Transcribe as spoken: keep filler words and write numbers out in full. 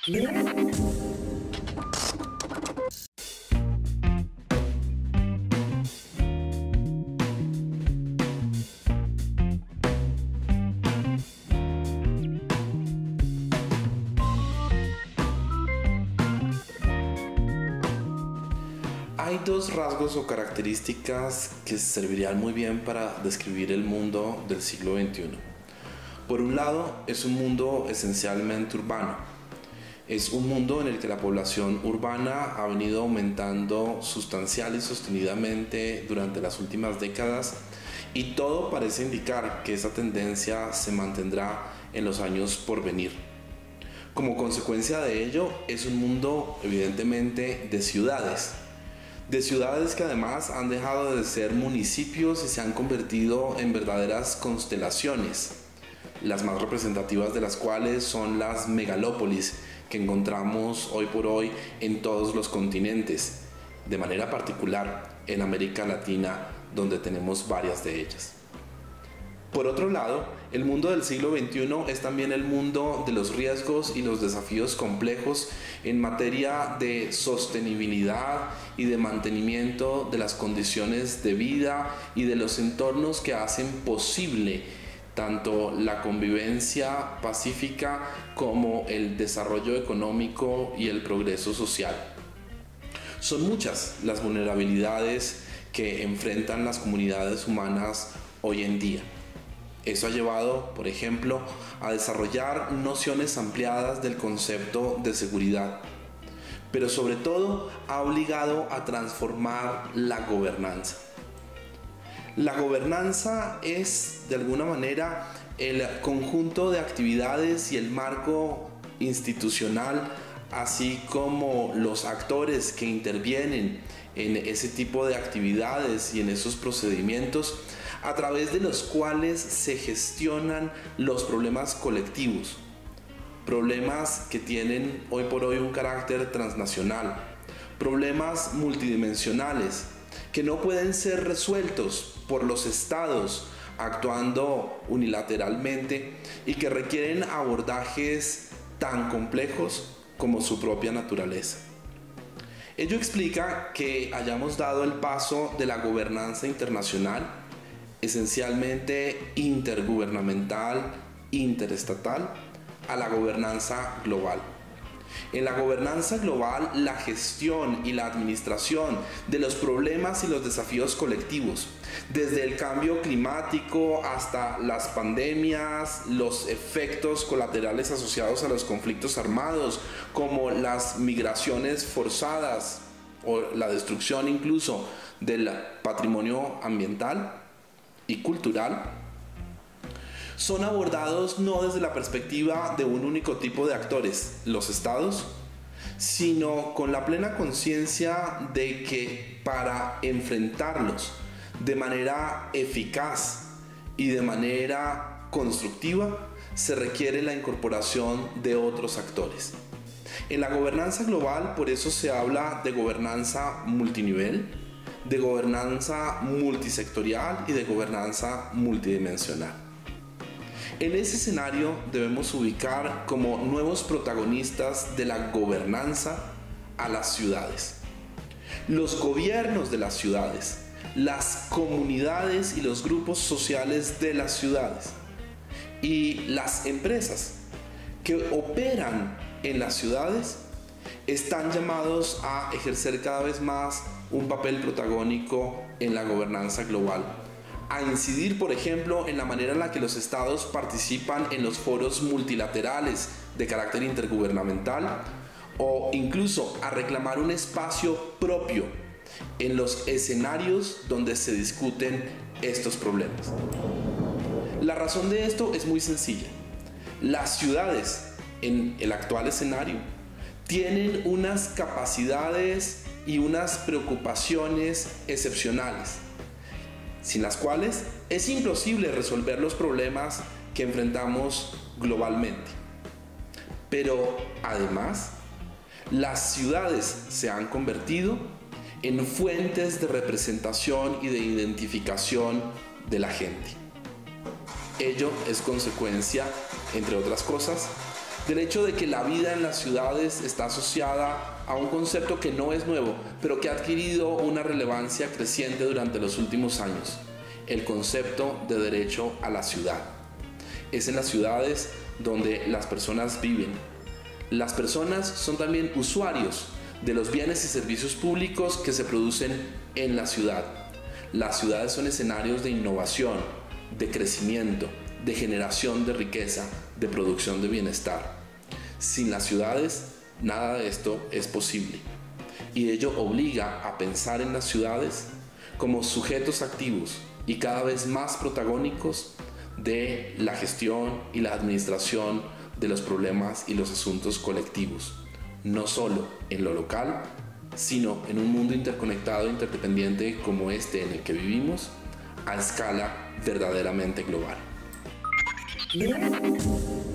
Hay dos rasgos o características que servirían muy bien para describir el mundo del siglo veintiuno. Por un lado, es un mundo esencialmente urbano. Es un mundo en el que la población urbana ha venido aumentando sustancial y sostenidamente durante las últimas décadas, y todo parece indicar que esa tendencia se mantendrá en los años por venir. Como consecuencia de ello, es un mundo evidentemente de ciudades. De ciudades que además han dejado de ser municipios y se han convertido en verdaderas constelaciones, las más representativas de las cuales son las megalópolis que encontramos hoy por hoy en todos los continentes, de manera particular en América Latina, donde tenemos varias de ellas. Por otro lado, el mundo del siglo veintiuno es también el mundo de los riesgos y los desafíos complejos en materia de sostenibilidad y de mantenimiento de las condiciones de vida y de los entornos que hacen posible tanto la convivencia pacífica como el desarrollo económico y el progreso social. Son muchas las vulnerabilidades que enfrentan las comunidades humanas hoy en día. Eso ha llevado, por ejemplo, a desarrollar nociones ampliadas del concepto de seguridad, pero sobre todo ha obligado a transformar la gobernanza. La gobernanza es, de alguna manera, el conjunto de actividades y el marco institucional, así como los actores que intervienen en ese tipo de actividades y en esos procedimientos, a través de los cuales se gestionan los problemas colectivos, problemas que tienen hoy por hoy un carácter transnacional, problemas multidimensionales que no pueden ser resueltos por los estados actuando unilateralmente y que requieren abordajes tan complejos como su propia naturaleza. Ello explica que hayamos dado el paso de la gobernanza internacional, esencialmente intergubernamental, interestatal, a la gobernanza global. En la gobernanza global, la gestión y la administración de los problemas y los desafíos colectivos, desde el cambio climático hasta las pandemias, los efectos colaterales asociados a los conflictos armados, como las migraciones forzadas o la destrucción incluso del patrimonio ambiental y cultural, son abordados no desde la perspectiva de un único tipo de actores, los estados, sino con la plena conciencia de que para enfrentarlos de manera eficaz y de manera constructiva se requiere la incorporación de otros actores. En la gobernanza global, por eso se habla de gobernanza multinivel, de gobernanza multisectorial y de gobernanza multidimensional. En ese escenario debemos ubicar como nuevos protagonistas de la gobernanza a las ciudades. Los gobiernos de las ciudades, las comunidades y los grupos sociales de las ciudades y las empresas que operan en las ciudades están llamados a ejercer cada vez más un papel protagónico en la gobernanza global, a incidir, por ejemplo, en la manera en la que los estados participan en los foros multilaterales de carácter intergubernamental, o incluso a reclamar un espacio propio en los escenarios donde se discuten estos problemas. La razón de esto es muy sencilla. Las ciudades en el actual escenario tienen unas capacidades y unas preocupaciones excepcionales, sin las cuales es imposible resolver los problemas que enfrentamos globalmente. Pero además, las ciudades se han convertido en fuentes de representación y de identificación de la gente. Ello es consecuencia, entre otras cosas, del hecho de que la vida en las ciudades está asociada a un concepto que no es nuevo, pero que ha adquirido una relevancia creciente durante los últimos años: el concepto de derecho a la ciudad. Es en las ciudades donde las personas viven. Las personas son también usuarios de los bienes y servicios públicos que se producen en la ciudad. Las ciudades son escenarios de innovación, de crecimiento, de generación de riqueza, de producción de bienestar. Sin las ciudades, nada de esto es posible. Y ello obliga a pensar en las ciudades como sujetos activos y cada vez más protagónicos de la gestión y la administración de los problemas y los asuntos colectivos, no solo en lo local, sino en un mundo interconectado e interdependiente como este en el que vivimos, a escala verdaderamente global.